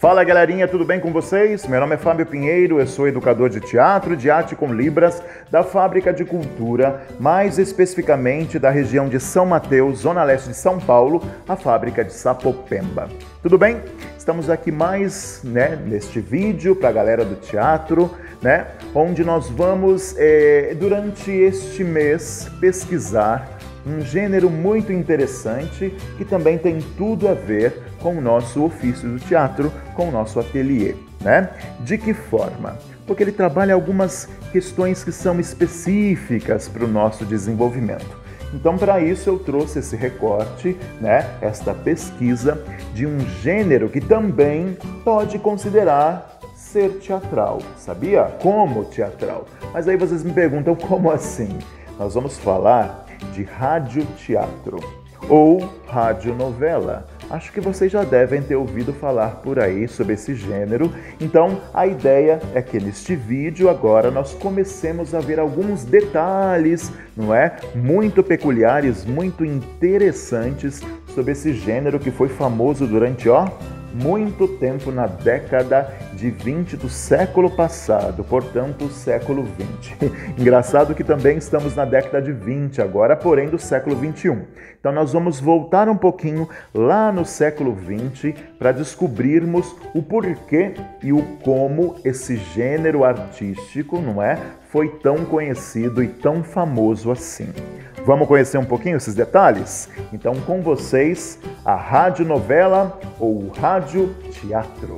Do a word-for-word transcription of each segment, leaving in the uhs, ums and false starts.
Fala galerinha, tudo bem com vocês? Meu nome é Fábio Pinheiro, eu sou educador de teatro, de arte com libras, da Fábrica de Cultura, mais especificamente da região de São Mateus, zona leste de São Paulo, a Fábrica de Sapopemba. Tudo bem? Estamos aqui mais, né, neste vídeo para a galera do teatro, né, onde nós vamos, é, durante este mês, pesquisar um gênero muito interessante que também tem tudo a ver com o nosso ofício do teatro, com o nosso ateliê, né? De que forma? Porque ele trabalha algumas questões que são específicas para o nosso desenvolvimento. Então, para isso, eu trouxe esse recorte, né? Esta pesquisa de um gênero que também pode considerar ser teatral, sabia? Como teatral. Mas aí vocês me perguntam, como assim? Nós vamos falar de radioteatro ou radionovela. Acho que vocês já devem ter ouvido falar por aí sobre esse gênero. Então, a ideia é que neste vídeo agora nós comecemos a ver alguns detalhes, não é? Muito peculiares, muito interessantes sobre esse gênero que foi famoso durante, ó, muito tempo na década de vinte do século passado, portanto, século vinte. Engraçado que também estamos na década de vinte agora, porém do século vinte e um. Então nós vamos voltar um pouquinho lá no século vinte para descobrirmos o porquê e o como esse gênero artístico, não é, foi tão conhecido e tão famoso assim. Vamos conhecer um pouquinho esses detalhes? Então, com vocês, a radionovela ou radioteatro.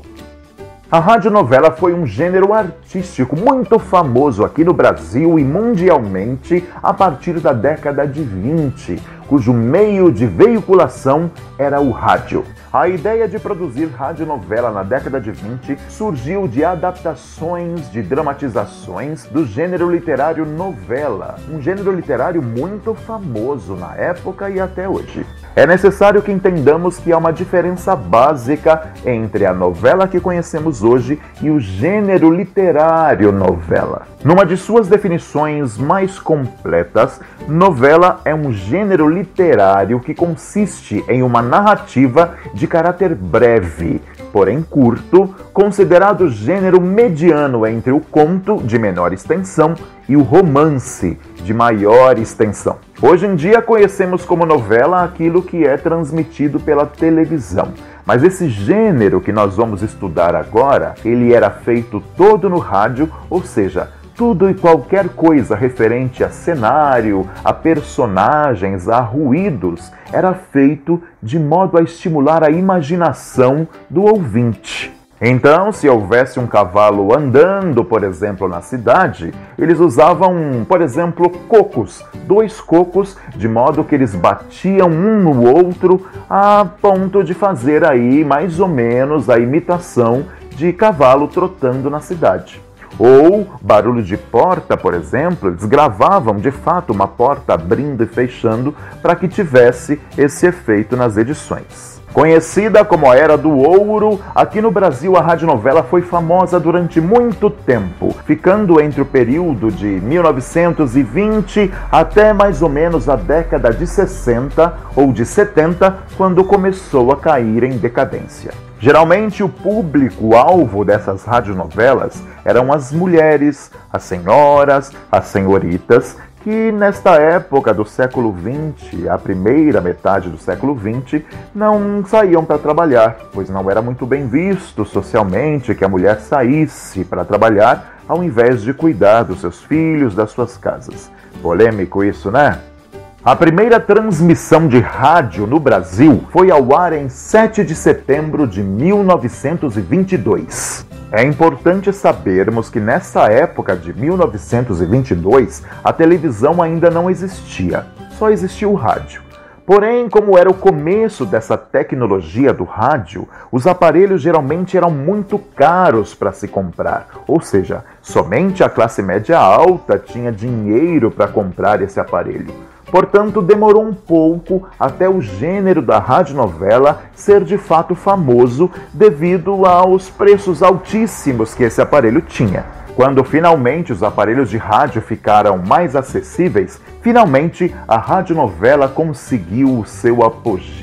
A radionovela foi um gênero artístico muito famoso aqui no Brasil e mundialmente a partir da década de vinte, cujo meio de veiculação era o rádio. A ideia de produzir radionovela na década de vinte surgiu de adaptações de dramatizações do gênero literário novela, um gênero literário muito famoso na época e até hoje. É necessário que entendamos que há uma diferença básica entre a novela que conhecemos hoje e o gênero literário novela. Numa de suas definições mais completas, novela é um gênero literário que consiste em uma narrativa de caráter breve, porém curto, considerado gênero mediano entre o conto, de menor extensão, e o romance, de maior extensão. Hoje em dia conhecemos como novela aquilo que é transmitido pela televisão. Mas esse gênero que nós vamos estudar agora, ele era feito todo no rádio, ou seja, tudo e qualquer coisa referente a cenário, a personagens, a ruídos, era feito de modo a estimular a imaginação do ouvinte. Então, se houvesse um cavalo andando, por exemplo, na cidade, eles usavam, por exemplo, cocos, dois cocos, de modo que eles batiam um no outro a ponto de fazer aí mais ou menos a imitação de cavalo trotando na cidade. Ou barulho de porta, por exemplo, eles gravavam de fato uma porta abrindo e fechando para que tivesse esse efeito nas edições. Conhecida como a Era do Ouro, aqui no Brasil a radionovela foi famosa durante muito tempo, ficando entre o período de mil novecentos e vinte até mais ou menos a década de sessenta ou de setenta, quando começou a cair em decadência. Geralmente o público-alvo dessas radionovelas eram as mulheres, as senhoras, as senhoritas, que nesta época do século vinte, a primeira metade do século vinte, não saíam para trabalhar, pois não era muito bem visto socialmente que a mulher saísse para trabalhar ao invés de cuidar dos seus filhos, das suas casas. Polêmico isso, né? A primeira transmissão de rádio no Brasil foi ao ar em sete de setembro de mil novecentos e vinte e dois. É importante sabermos que nessa época de mil novecentos e vinte e dois, a televisão ainda não existia, só existia o rádio. Porém, como era o começo dessa tecnologia do rádio, os aparelhos geralmente eram muito caros para se comprar, ou seja, somente a classe média alta tinha dinheiro para comprar esse aparelho. Portanto, demorou um pouco até o gênero da radionovela ser de fato famoso devido aos preços altíssimos que esse aparelho tinha. Quando finalmente os aparelhos de rádio ficaram mais acessíveis, finalmente a radionovela conseguiu o seu apogeu.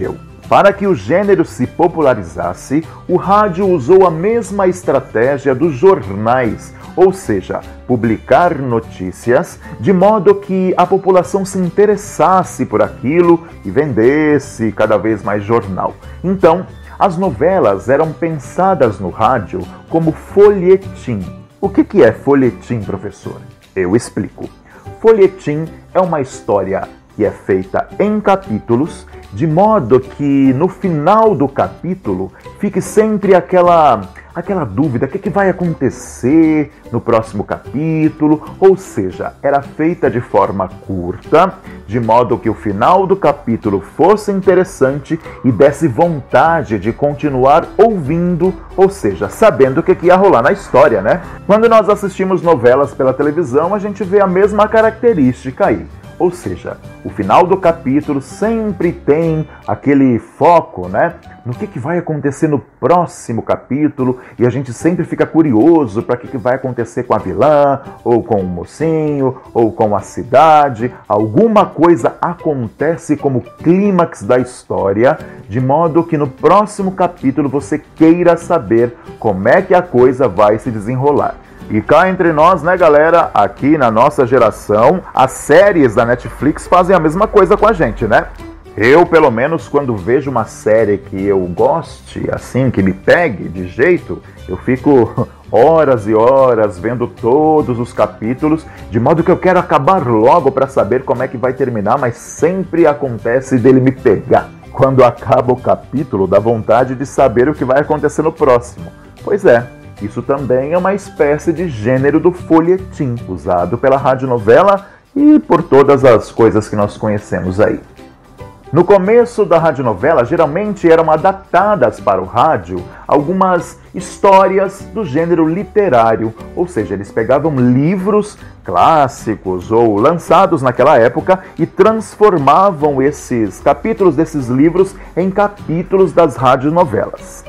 Para que o gênero se popularizasse, o rádio usou a mesma estratégia dos jornais, ou seja, publicar notícias de modo que a população se interessasse por aquilo e vendesse cada vez mais jornal. Então, as novelas eram pensadas no rádio como folhetim. O que que é folhetim, professor? Eu explico. Folhetim é uma história que é feita em capítulos, de modo que no final do capítulo fique sempre aquela, aquela dúvida: o que, que vai acontecer no próximo capítulo? Ou seja, era feita de forma curta, de modo que o final do capítulo fosse interessante e desse vontade de continuar ouvindo, ou seja, sabendo o que, que ia rolar na história, né? Quando nós assistimos novelas pela televisão, a gente vê a mesma característica aí. Ou seja, o final do capítulo sempre tem aquele foco, né, no que, que vai acontecer no próximo capítulo, e a gente sempre fica curioso para o que, que vai acontecer com a vilã, ou com o mocinho, ou com a cidade. Alguma coisa acontece como clímax da história, de modo que no próximo capítulo você queira saber como é que a coisa vai se desenrolar. E cá entre nós, né, galera, aqui na nossa geração, as séries da Netflix fazem a mesma coisa com a gente, né? Eu, pelo menos, quando vejo uma série que eu goste, assim, que me pegue de jeito, eu fico horas e horas vendo todos os capítulos, de modo que eu quero acabar logo para saber como é que vai terminar, mas sempre acontece dele me pegar. Quando acaba o capítulo, dá vontade de saber o que vai acontecer no próximo. Pois é. Isso também é uma espécie de gênero do folhetim, usado pela radionovela e por todas as coisas que nós conhecemos aí. No começo da radionovela, geralmente eram adaptadas para o rádio algumas histórias do gênero literário, ou seja, eles pegavam livros clássicos ou lançados naquela época e transformavam esses capítulos desses livros em capítulos das radionovelas.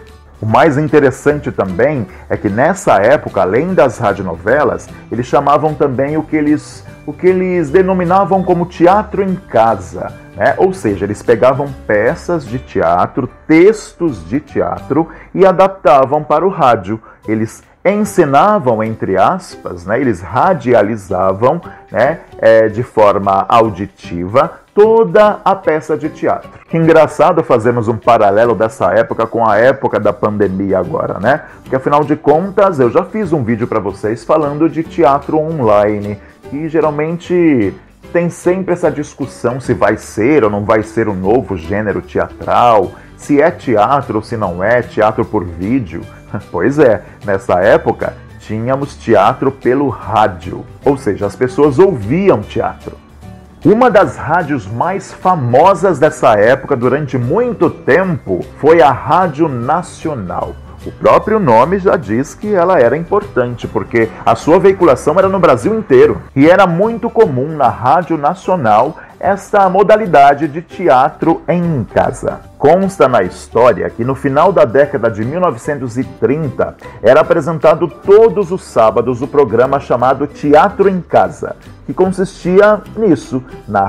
O mais interessante também é que nessa época, além das radionovelas, eles chamavam também o que eles, o que eles denominavam como teatro em casa, né? Ou seja, eles pegavam peças de teatro, textos de teatro e adaptavam para o rádio. Eles ensinavam, entre aspas, né? Eles radializavam, né? É, de forma auditiva toda a peça de teatro. Que engraçado fazermos um paralelo dessa época com a época da pandemia agora, né? Porque afinal de contas, eu já fiz um vídeo para vocês falando de teatro online, que geralmente tem sempre essa discussão se vai ser ou não vai ser um novo gênero teatral, se é teatro ou se não é, teatro por vídeo. Pois é, nessa época tínhamos teatro pelo rádio, ou seja, as pessoas ouviam teatro. Uma das rádios mais famosas dessa época durante muito tempo foi a Rádio Nacional. O próprio nome já diz que ela era importante, porque a sua veiculação era no Brasil inteiro. E era muito comum na Rádio Nacional esta modalidade de teatro em casa. Consta na história que no final da década de mil novecentos e trinta era apresentado todos os sábados o programa chamado Teatro em Casa, que consistia nisso, na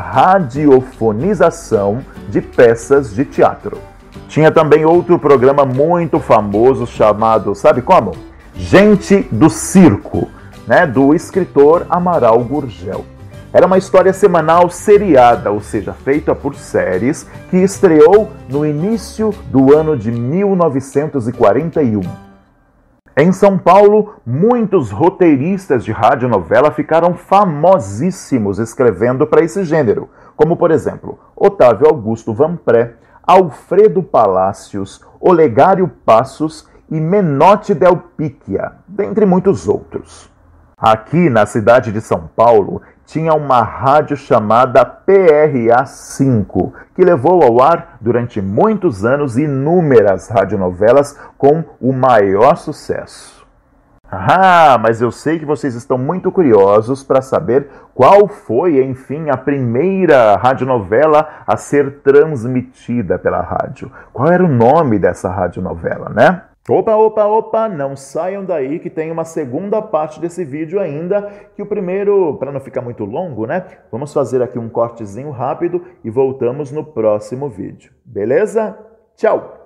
radiofonização de peças de teatro. Tinha também outro programa muito famoso chamado, sabe como? Gente do Circo, né, do escritor Amaral Gurgel. Era uma história semanal seriada, ou seja, feita por séries, que estreou no início do ano de mil novecentos e quarenta e um. Em São Paulo, muitos roteiristas de radionovela ficaram famosíssimos escrevendo para esse gênero, como, por exemplo, Otávio Augusto Vanpré, Alfredo Palacios, Olegário Passos e Menotti Del Picchia, dentre muitos outros. Aqui na cidade de São Paulo, tinha uma rádio chamada P R A cinco, que levou ao ar durante muitos anos inúmeras radionovelas com o maior sucesso. Ah, mas eu sei que vocês estão muito curiosos para saber qual foi, enfim, a primeira radionovela a ser transmitida pela rádio. Qual era o nome dessa radionovela, né? Opa, opa, opa, não saiam daí que tem uma segunda parte desse vídeo ainda, que o primeiro, para não ficar muito longo, né? Vamos fazer aqui um cortezinho rápido e voltamos no próximo vídeo. Beleza? Tchau!